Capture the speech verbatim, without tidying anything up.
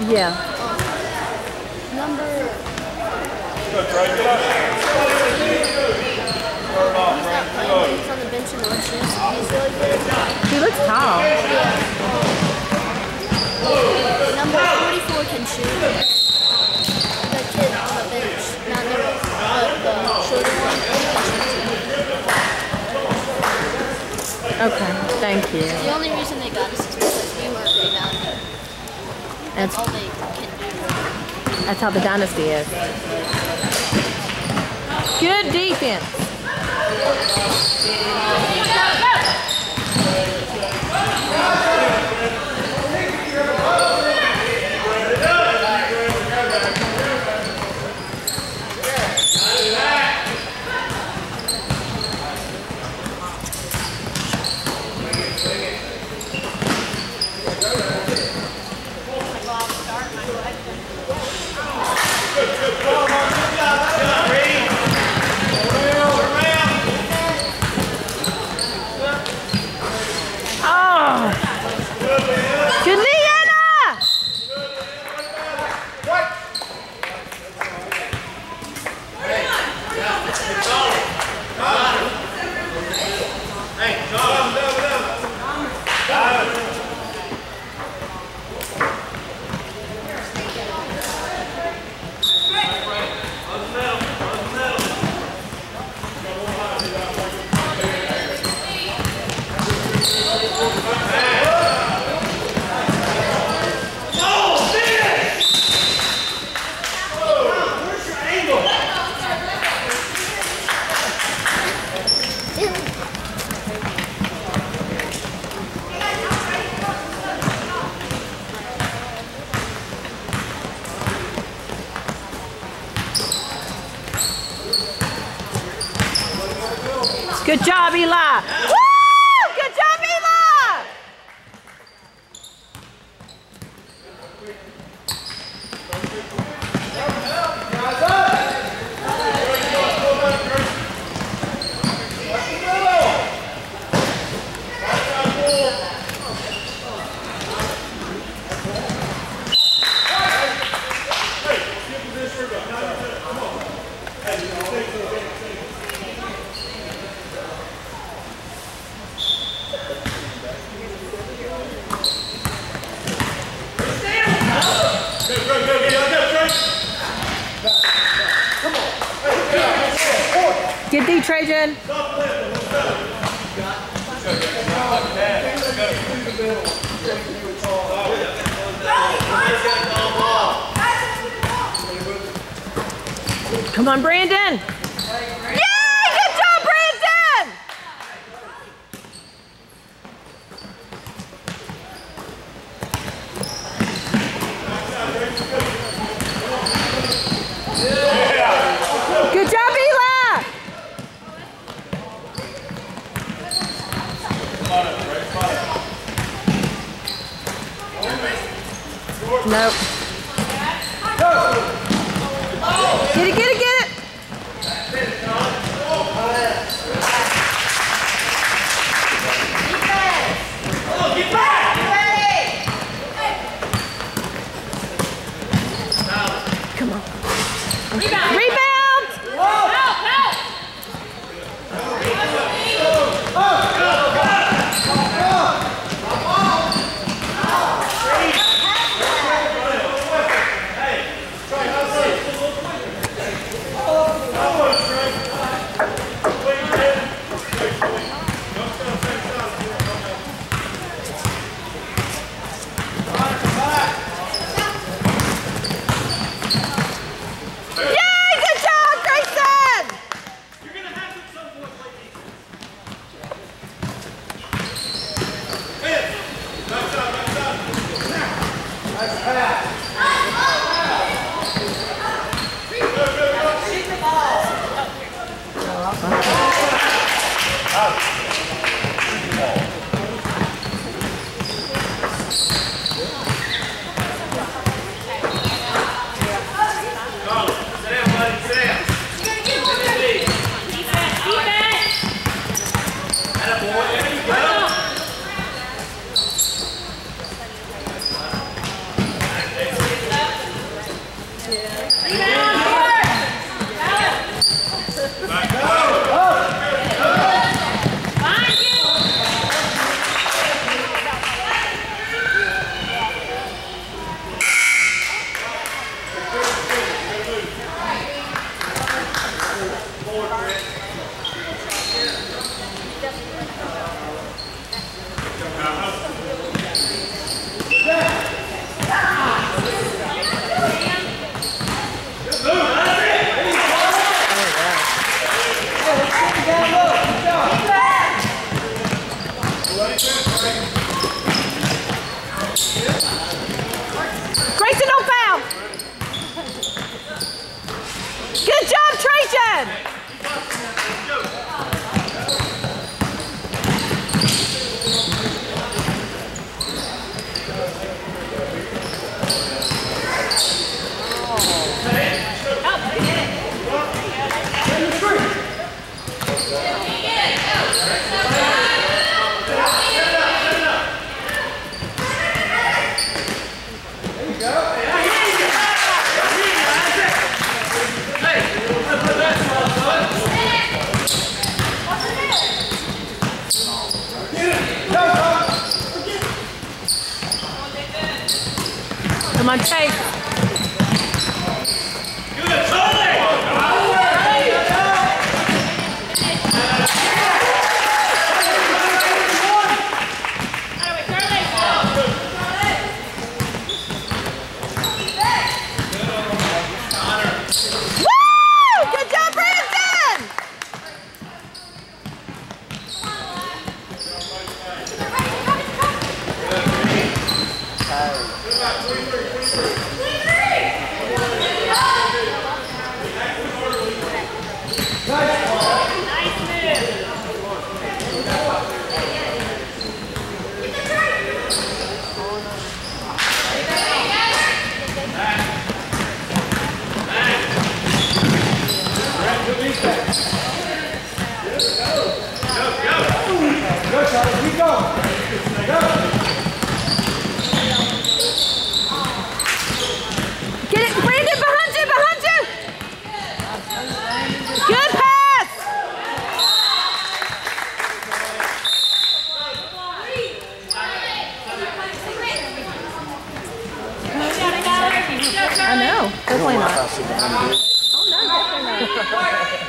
Yeah. Um, number. Go, Trey, get up. He's not playing, he's on the bench in the He's really good. He looks tall. Yeah. Um, number forty-four can shoot. The kid on the bench, not the, the, the shorter one. Okay, thank you. The only reason they got us is because we weren't rebounding. That's all they can do. That's how the dynasty is. Good defense. Good job, Eli. Woo! Good job, Eli. Get D, Trajan. Come on, Brandon. Yay! Good job, Brandon! Good job, Eli! Nope. Get it, get it, get it! Get back! Come on. Rebound! Rebound! Help! Help! Grayson, don't foul. Good job, Trajan. Come on, Chase. Good, Charlie! Woo! Good job, Brandon! Go, Charlie, keep going. Go. Get it, Brandon, behind you, behind you! Good pass! I know. Definitely not. Oh, no, definitely not.